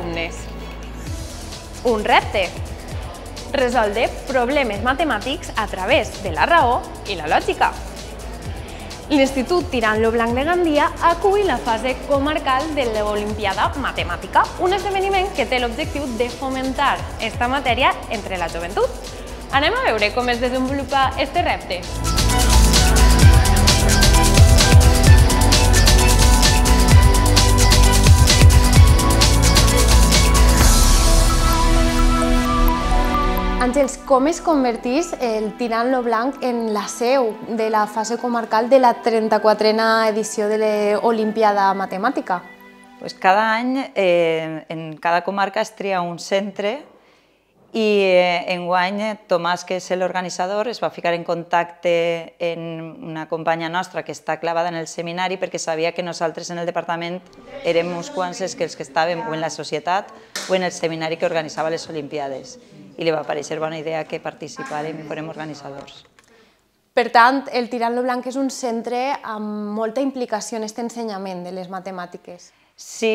alumnes. Un repte: resoldre problemes matemàtics a través de la raó i la lògica. L'Institut Tirant lo Blanc de Gandia acull la fase comarcal de l'Olimpiada Matemàtica, un esdeveniment que té l'objectiu de fomentar aquesta matèria entre la joventut. Anem a veure com es desenvolupa este repte. Àngels, com es converteix el Tirant lo Blanc en la seu de la fase comarcal de la 34a edició de l'Olimpiada Matemàtica? Cada any en cada comarca es tria un centre i enguany Tomàs, que és l'organitzador, es va ficar en contacte amb una companya nostra que està clavada en el seminari perquè sabia que nosaltres en el departament érem uns quants els que estàvem o en la societat o en el seminari que organitzava les Olimpiades. I li va parecer bona idea que participàrem i fórem organitzadors. Per tant, el Tirant lo Blanc és un centre amb molta implicació en aquest ensenyament de les matemàtiques. Sí,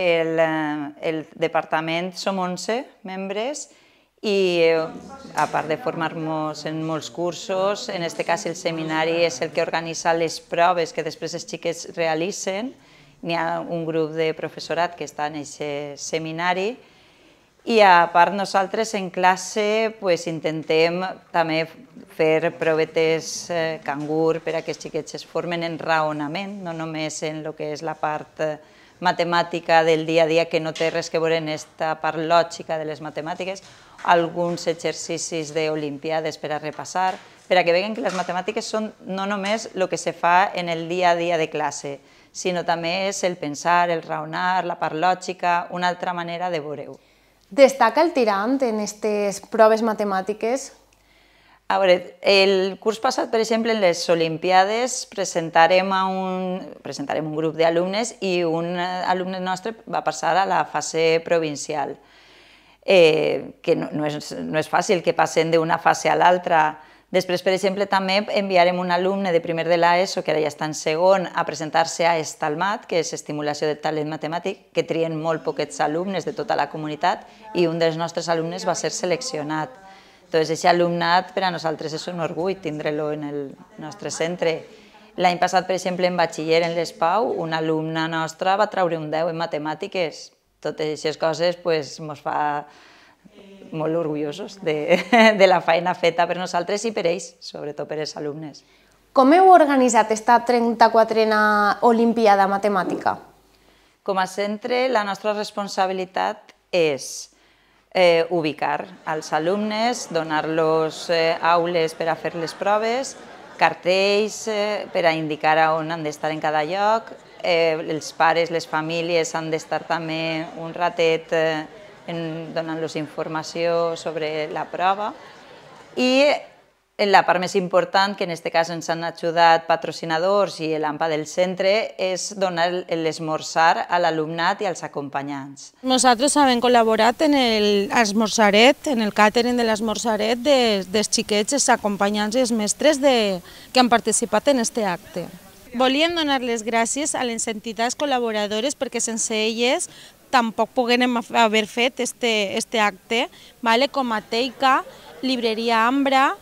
el departament som 11 membres i a part de formar-nos en molts cursos, en aquest cas el seminari és el que organitza les proves que després els xiquets realitzen. N'hi ha un grup de professorat que està en aquest seminari. I a part nosaltres en classe intentem també fer provetes cangur per a que els xiquets es formen en raonament, no només en el que és la part matemàtica del dia a dia que no té res que veure en aquesta part lògica de les matemàtiques, alguns exercicis d'olimpiades per a repassar, per a que vegin que les matemàtiques són no només el que se fa en el dia a dia de classe, sinó també és el pensar, el raonar, la part lògica, una altra manera de veure-ho. Destaca el Tirant en aquestes proves matemàtiques? A veure, el curs passat, per exemple, en les Olimpiades presentarem un grup d'alumnes i un alumne nostre va passar a la fase provincial, que no és fàcil que passen d'una fase a l'altra. Després, per exemple, també enviarem un alumne de primer de l'ESO, que ara ja està en segon, a presentar-se a Estalmat, que és estimulació del talent matemàtic, que trien molt poquets alumnes de tota la comunitat, i un dels nostres alumnes va ser seleccionat. Doncs aquest alumnat per a nosaltres és un orgull tindre-lo en el nostre centre. L'any passat, per exemple, en batxiller en l'Espau, una alumna nostra va treure un 10 en matemàtiques. Totes aquestes coses ens fa molt orgullosos de la feina feta per nosaltres i per ells, sobretot per els alumnes. Com heu organitzat aquesta 34a Olimpiada Matemàtica? Com a centre, la nostra responsabilitat és ubicar els alumnes, donar-los aules per a fer les proves, cartells per a indicar on han d'estar en cada lloc, els pares, les famílies han d'estar també un ratet donant-los informació sobre la prova i la part més important, que en aquest cas ens han ajudat patrocinadors i l'AMPA del centre, és donar l'esmorzar a l'alumnat i als acompanyants. Nosaltres hem col·laborat en l'esmorzaret, en el càtering de l'esmorzaret dels xiquets, els acompanyants i els mestres que han participat en aquest acte. Volíem donar les gràcies a les entitats col·laboradores perquè sense elles tampoc poguérem haver fet aquest acte, com a Teica, Llibreria Ambra,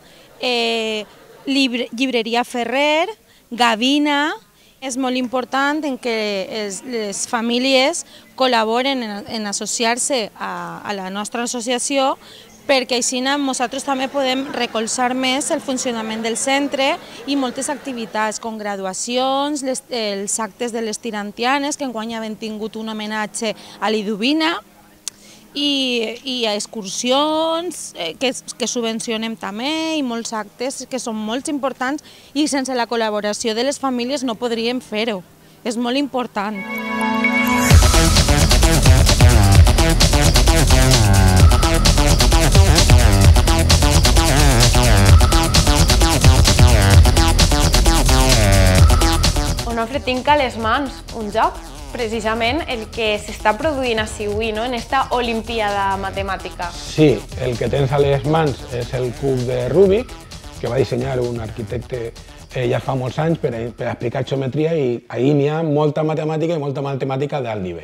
Llibreria Ferrer, Gavina. És molt important que les famílies col·laboren en associar-se a la nostra associació perquè així nosaltres també podem recolzar més el funcionament del centre i moltes activitats, com graduacions, els actes de les tirantianes, que enguany hem tingut un homenatge a Liduvina, i a excursions que subvencionem també, i molts actes que són molt importants i sense la col·laboració de les famílies no podríem fer-ho. És molt important. Onofre, tinc a les mans un joc, precisament el que s'està produint avui en aquesta Olimpiada Matemàtica. Sí, el que tens a les mans és el cub de Rubik, que va dissenyar un arquitecte ja fa molts anys per explicar geometria, i ahir n'hi ha molta matemàtica i molta matemàtica d'alt nivell.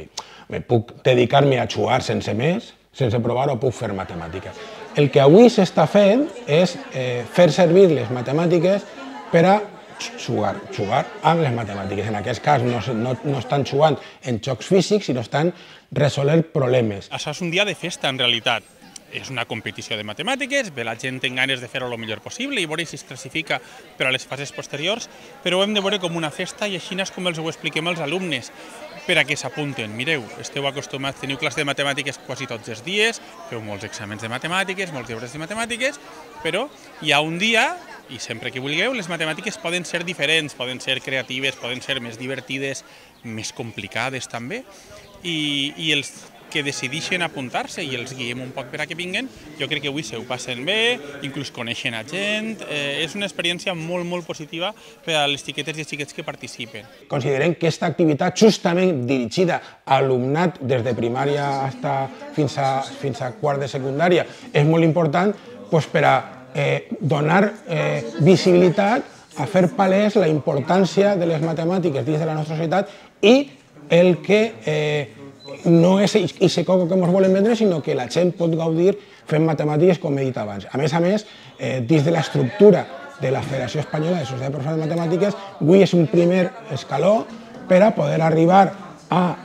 puc dedicar-me a jugar sense més, sense provar, o puc fer matemàtiques. El que avui s'està fent és fer servir les matemàtiques per a jugar amb les matemàtiques. En aquest cas no estan jugant en jocs físics, sinó estan resolent problemes. Això és un dia de festa, en realitat. És una competició de matemàtiques, ve la gent amb ganes de fer-ho el millor possible i veure si es classifica per a les fases posteriors, però ho hem de veure com una festa i així és com els ho expliquem als alumnes per a què s'apunten. Mireu, esteu acostumats, teniu classe de matemàtiques quasi tots els dies, feu molts exàmens de matemàtiques, molts deures de matemàtiques, però hi ha un dia, i sempre que vulgueu, les matemàtiques poden ser diferents, poden ser creatives, poden ser més divertides, més complicades també, i els que decideixen apuntar-se i els guiem un poc per a que vinguen, jo crec que avui se ho passen bé, inclús coneixen a gent, és una experiència molt, molt positiva per a les xiquetes i els xiquets que participen. Considerem que aquesta activitat, justament dirigida a alumnat des de primària fins a quart de secundària, és molt important per a donar visibilitat a fer palès la importància de les matemàtiques dins de la nostra societat i el que no és aquest coco que ens volen vendre, sinó que la gent pot gaudir fent matemàtiques, com he dit abans. A més, dins de l'estructura de la Federació Espanyola de Societat de Professors de Matemàtiques, avui és un primer escaló per a poder arribar a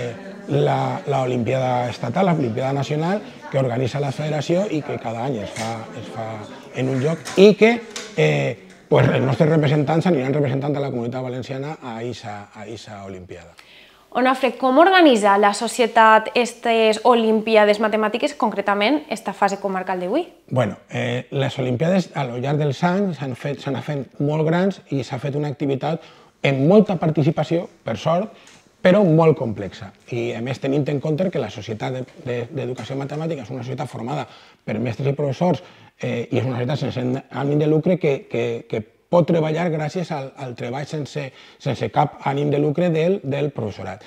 l'Olimpiada Estatal, l'Olimpiada Nacional, que organitza la Federació i que cada any es fa en un lloc i que els nostres representants aniran representant a la Comunitat Valenciana a aquesta Olimpiada. Onofre, com organitza la societat aquestes Olimpiades Matemàtiques, concretament esta fase comarcal d'avui? Bueno, les Olimpiades al llarg dels anys s'han anat fent molt grans i s'ha fet una activitat amb molta participació, per sort, però molt complexa. I a més tenint en compte que la Societat d'Educació Matemàtica és una societat formada per mestres i professors i és una societat sense ànim de lucre que pot treballar gràcies al treball sense cap ànim de lucre del professorat.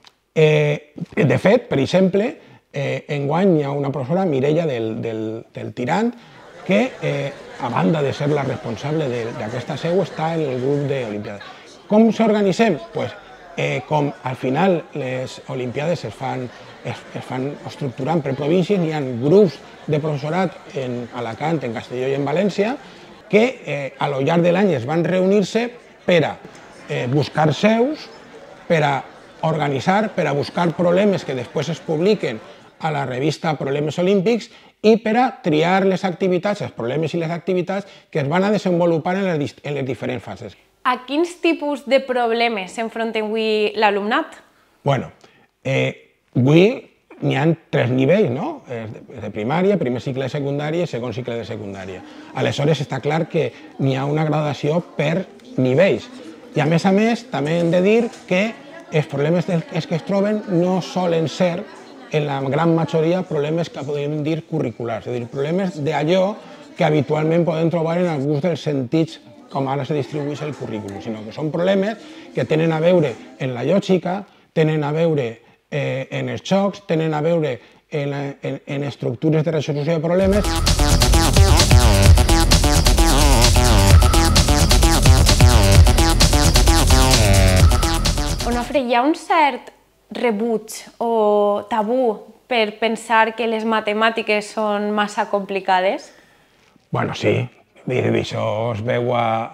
De fet, per exemple, enguany hi ha una professora, Mireia del Tirant, que a banda de ser la responsable d'aquesta seu està en el grup d'Olimpiades. Com s'organitzem? Com al final les Olimpiades es fan estructurant per províncies, hi ha grups de professorat en Alacant, en Castelló i en València, que a lo llarg de l'any es van reunir-se per a buscar seus, per a organitzar, per a buscar problemes que després es publiquen a la revista Problemes Olímpics i per a triar les activitats, els problemes i les activitats que es van a desenvolupar en les diferents fases. A quins tipus de problemes s'enfronta avui l'alumnat? Bueno, avui n'hi ha 3 nivells, no? De primària, primer cicle de secundària i segon cicle de secundària. Aleshores està clar que n'hi ha una gradació per nivells. I a més, també hem de dir que els problemes que es troben no solen ser, en la gran majoria, problemes que podem dir curriculars, és a dir, problemes d'allò que habitualment podem trobar en alguns dels sentits com ara se distribueix el currículum, sinó que són problemes que tenen a veure en la lògica, tenen a veure en els jocs, tenen a veure en estructures de resolució de problemes. Onofre, hi ha un cert rebuig o tabú per pensar que les matemàtiques són massa complicades? Bueno, sí. Això es veu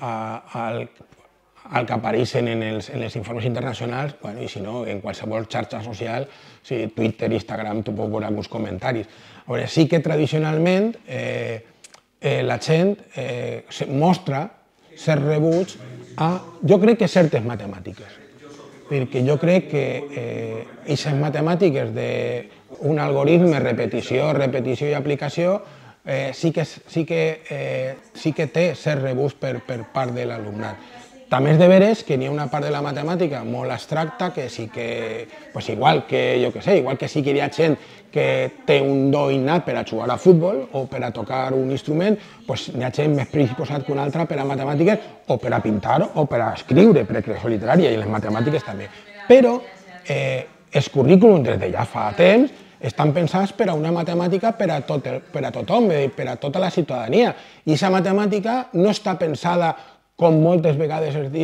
al que apareixen en els informes internacionals, i si no, en qualsevol xarxa social, Twitter, Instagram, tu pots veure alguns comentaris. Sí que tradicionalment la gent mostra cert rebuig a, jo crec que certes matemàtiques. Perquè jo crec que aquestes matemàtiques d'un algoritme, repetició i aplicació, sí que té cert rebuig per part de l'alumnat. També és de veres que n'hi ha una part de la matemàtica molt abstracta que sí que, igual que sí que hi ha gent que té un do innat per a jugar a futbol o per a tocar un instrument, n'hi ha gent més predisposat que una altra per a matemàtiques o per a pintar o per a escriure, per a creació literària, i les matemàtiques també. Però els currículums des de ja fa temps estan pensats per a una matemàtica per a tothom, per a tota la ciutadania. I aquesta matemàtica no està pensada, com moltes vegades es diu,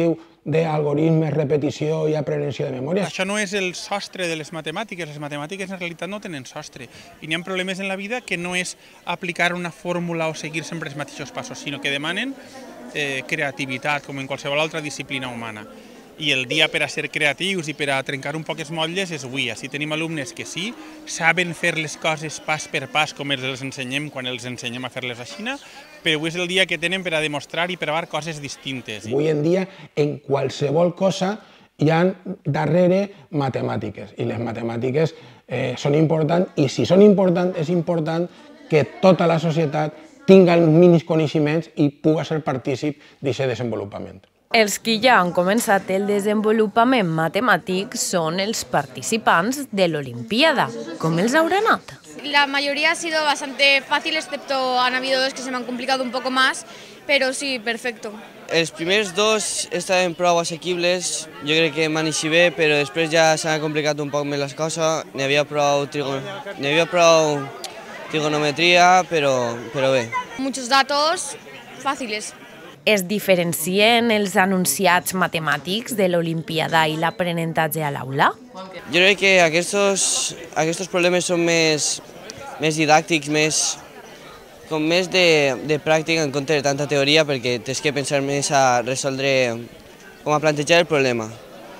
d'algoritmes, repetició i aprenenció de memòria. Això no és el sostre de les matemàtiques en realitat no tenen sostre. I n'hi ha problemes en la vida que no és aplicar una fórmula o seguir sempre els mateixos passos, sinó que demanen creativitat, com en qualsevol altra disciplina humana. I el dia per a ser creatius i per a trencar un poc els motlles és avui. Així tenim alumnes que sí, saben fer les coses pas per pas com els ensenyem quan els ensenyem a fer-les així, però avui és el dia que tenen per a demostrar i provar coses distintes. Avui en dia, en qualsevol cosa hi ha darrere matemàtiques, i les matemàtiques són importants, i si són importants, és important que tota la societat tinga els mínims coneixements i pugui ser partícip d'aquest desenvolupament. Els que ja han començat el desenvolupament matemàtic són els participants de l'Olimpiada. Com els haurà anat? La mayoría ha sido bastante fácil, excepto han habido dos que se me han complicado un poco más, pero sí, perfecto. Els primers dos estaven prou assequibles, jo crec que m'han eixit bé, però després ja s'han complicat un poc més les coses, n'hi havia prou trigonometria, però bé. Muchos datos fáciles. Es diferencien els anunciats matemàtics de l'Olimpiada i l'aprenentatge a l'aula? Jo crec que aquests problemes són més didàctics, més de pràctica en compte de tanta teoria, perquè tens que pensar més a resoldre, com a plantejar el problema.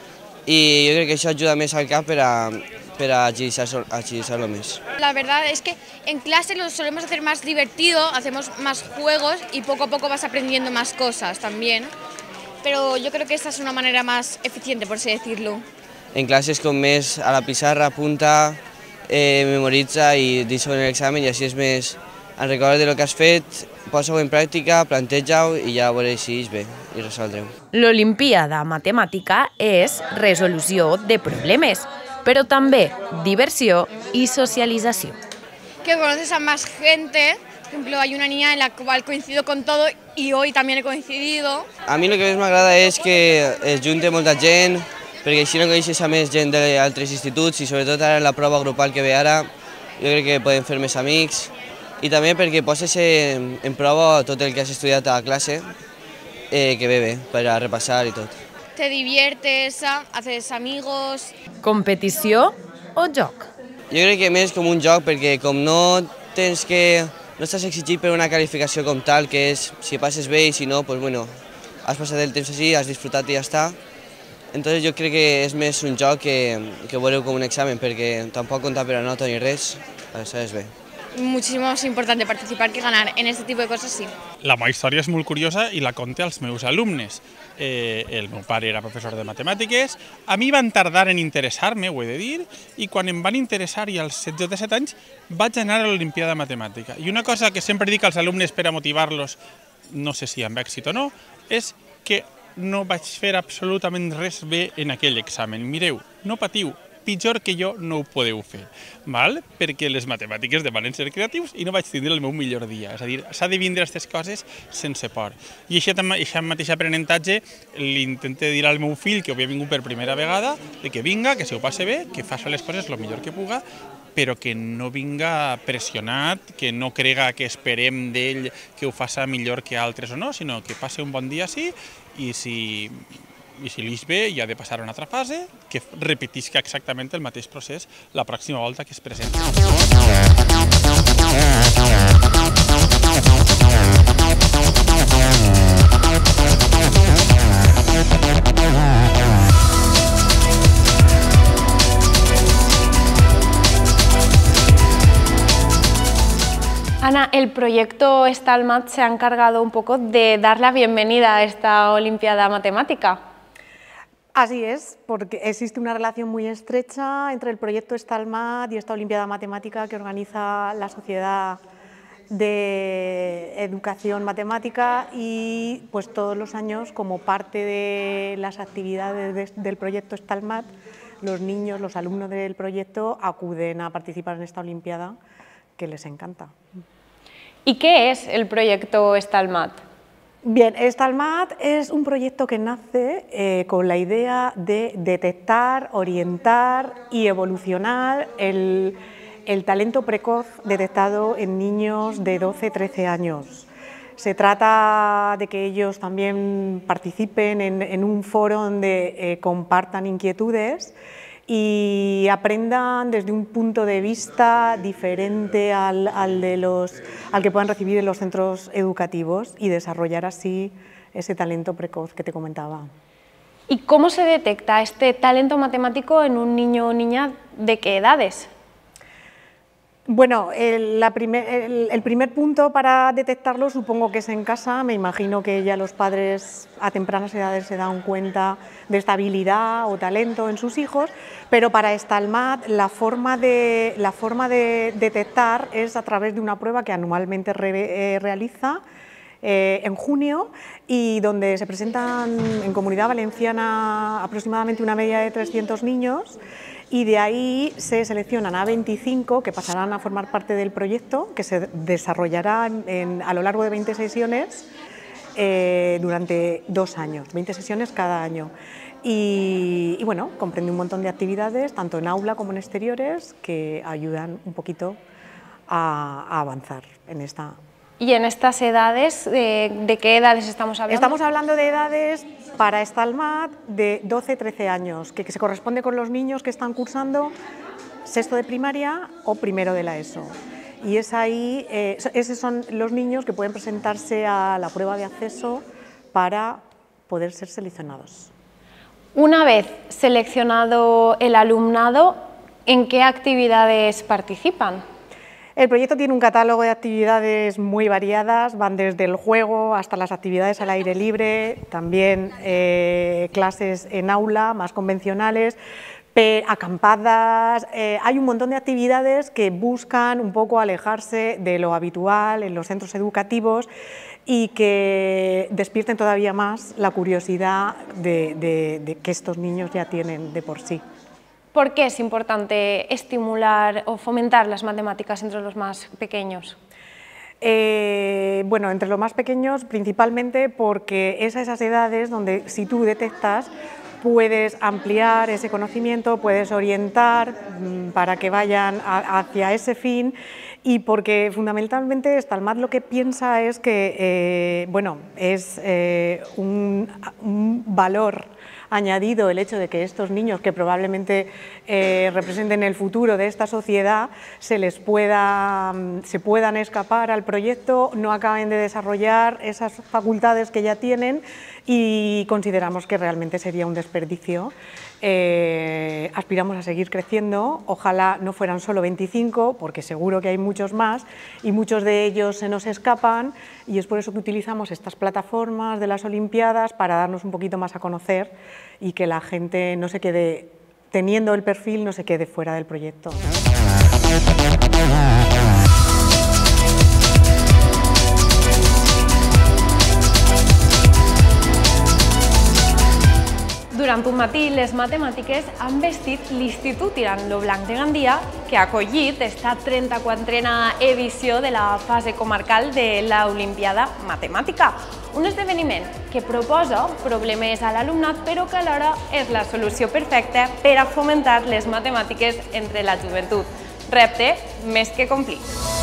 I jo crec que això ajuda més al cap per a agilizarlo más. La verdad es que en clase lo solemos hacer más divertido, hacemos más juegos y poco a poco vas aprendiendo más cosas también. Pero yo creo que esta es una manera más eficiente, por así decirlo. En clases com més a la pissarra, apunta, memoritza i deixa en l'examen i així és més... En recordes del que has fet, posa-ho en pràctica, planteja-ho i ja veuràs si és bé i resoldre-ho. L'Olimpiada Matemàtica és resolució de problemes, pero también diversión y socialización. Que conoces a más gente, por ejemplo, hay una niña en la cual coincido con todo y hoy también he coincidido. A mi el que més m'agrada és que es junte molta gent, perquè així no coneixes a més gent d'altres instituts i sobretot ara en la prova grupal que ve ara, jo crec que podem fer més amics i també perquè poses en prova tot el que has estudiat a classe, que ve bé, per a repassar i tot. Te diviertes, haces amigos. Competició o joc? Jo crec que més com un joc, perquè com no estàs exigit per una qualificació com tal, que és si passes bé i si no, pues bueno, has passat el temps així, has disfrutat i ja està. Entonces jo crec que és més un joc que veureu com un examen, perquè tampoc compta per a nota ni res, això és bé. Muchísimo más importante participar que ganar. En este tipo de cosas sí. La meva història és molt curiosa i la conté als meus alumnes. El meu pare era professor de matemàtiques, a mi van tardar en interessar-me, ho he de dir, i quan em van interessar i als 16 o 17 anys vaig anar a l'Olimpiada Matemàtica. I una cosa que sempre dic als alumnes per a motivar-los, no sé si amb èxit o no, és que no vaig fer absolutament res bé en aquell examen. Mireu, no patiu, pitjor que jo no ho podeu fer, perquè les matemàtiques demanen ser creatius i no vaig tindre el meu millor dia. És a dir, s'ha de vindre aquestes coses sense por. I aquest mateix aprenentatge l'intente dir al meu fill, que havia vingut per primera vegada, que vinga, que se ho passe bé, que faci les coses el millor que puga, però que no vinga pressionat, que no crega que esperem d'ell que ho faci millor que altres o no, sinó que passi un bon dia així i si li és bé i ha de passar a una altra fase, que repetisca exactament el mateix procés la pròxima volta que es presenti. Ana, el proyecto STALMAT se ha encargado un poco de dar la bienvenida a esta Olimpiada Matemática. Así es, porque existe una relación muy estrecha entre el proyecto STALMAT y esta Olimpiada Matemática que organiza la Sociedad de Educación Matemática y pues todos los años, como parte de las actividades del proyecto STALMAT, los niños, los alumnos del proyecto acuden a participar en esta Olimpiada que les encanta. ¿Y qué es el proyecto STALMAT? Bien, STALMAT es un proyecto que nace con la idea de detectar, orientar y evolucionar el talento precoz detectado en niños de 12-13 años. Se trata de que ellos también participen en un foro donde compartan inquietudes y aprendan desde un punto de vista diferente al que puedan recibir en los centros educativos y desarrollar así ese talento precoz que te comentaba. ¿Y cómo se detecta este talento matemático en un niño o niña de qué edades? Bueno, el primer punto para detectarlo supongo que es en casa. Me imagino que ya los padres a tempranas edades se dan cuenta de esta habilidad o talento en sus hijos, pero para STALMAT la forma de detectar es a través de una prueba que anualmente realiza en junio y donde se presentan en Comunidad Valenciana aproximadamente una media de 300 niños. Y de ahí se seleccionan a 25 que pasarán a formar parte del proyecto, que se desarrollará a lo largo de 20 sesiones durante 2 años, 20 sesiones cada año. Y bueno, comprende un montón de actividades, tanto en aula como en exteriores, que ayudan un poquito a avanzar en esta. ¿Y en estas edades, de qué edades estamos hablando? Estamos hablando de edades para STALMAT de 12-13 años, que se corresponde con los niños que están cursando sexto de primaria o primero de la ESO. Y es ahí, esos son los niños que pueden presentarse a la prueba de acceso para poder ser seleccionados. Una vez seleccionado el alumnado, ¿en qué actividades participan? El proyecto tiene un catálogo de actividades muy variadas, van desde el juego hasta las actividades al aire libre, también clases en aula más convencionales, acampadas. Hay un montón de actividades que buscan un poco alejarse de lo habitual en los centros educativos y que despierten todavía más la curiosidad de que estos niños ya tienen de por sí. ¿Por qué es importante estimular o fomentar las matemáticas entre los más pequeños? Bueno, entre los más pequeños principalmente porque es a esas edades donde si tú detectas puedes ampliar ese conocimiento, puedes orientar para que vayan hacia ese fin y porque fundamentalmente STALMAT lo que piensa es que bueno, es un valor añadido el hecho de que estos niños que probablemente representen el futuro de esta sociedad se puedan escapar al proyecto, no acaben de desarrollar esas facultades que ya tienen y consideramos que realmente sería un desperdicio. Aspiramos a seguir creciendo, ojalá no fueran solo 25 porque seguro que hay muchos más y muchos de ellos se nos escapan y es por eso que utilizamos estas plataformas de las Olimpiadas para darnos un poquito más a conocer y que la gente no se quede, teniendo el perfil, no se quede fuera del proyecto. Durant un matí, les matemàtiques han vestit l'Institut Tirant lo Blanc de Gandia, que ha acollit esta 34a edició de la fase comarcal de l'Olimpiada Matemàtica, un esdeveniment que proposa problemes a l'alumnat però que alhora és la solució perfecta per a fomentar les matemàtiques entre la joventut. Repte més que complit.